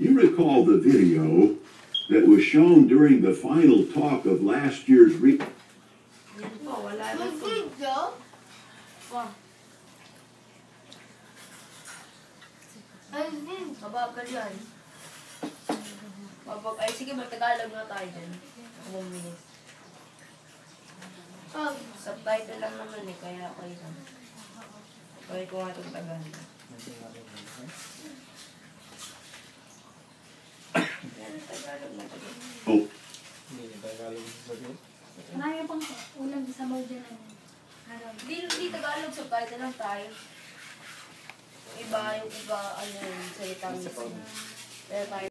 You recall the video that was shown during the final talk of last year's Yan po, wala na po. Mabagal yan. Ay, sige, mag-Tagalog na tayo dyan. 1 minute. Subtitle lang naman eh, kaya okay lang. Okay ko nga itong Tagalog. Yan, Tagalog na Tagalog. Oh. Hindi Tagalog sa sagot. Marami pang ulam sa bowl dyan. Hindi Tagalog, subtitle lang tayo. Yung iba, ano yung salita mismo. Kaya tayo